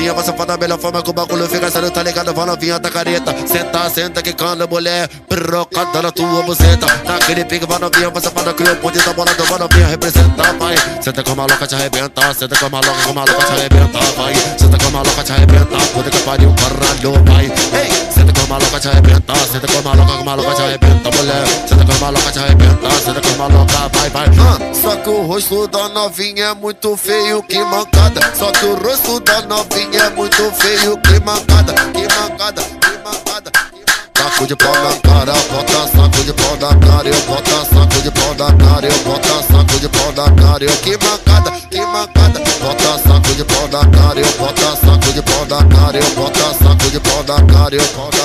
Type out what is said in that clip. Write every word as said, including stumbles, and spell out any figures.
novinha, você faz da melhor forma que o bagulho fica sério, tá ligado? Vai novinha da careta. Senta, senta, que canta mulher, pirocada na tua buceta. Naquele pique, vai novinha, você faz da cria, ponte da bola do vai novinha, representa, vai. Senta com a maluca, te arrebenta, senta com a maluca, com a maluca, te arrebenta, vai. Senta com a maluca, te arrebenta, puta que pariu, caralho, vai. Ei, senta com a maluca, te arrebenta, senta com a maluca, com a maluca, te arrebenta, mulher. Senta com a maluca, te arrebenta, senta com a maluca, vai, vai. Ah, só que o rosto da novinha é muito feio, que mancada. Só que o rosto da novinha é muito feio, que mancada, que mancada, que mancada. Saco de pau na cara, bota saco de pau na cara, eu bota saco de pau na cara, eu bota saco de pau na cara, eu que mancada, que mancada. Bota saco de pau na cara, eu bota saco de pau na cara, eu bota saco de pau na cara, eu bota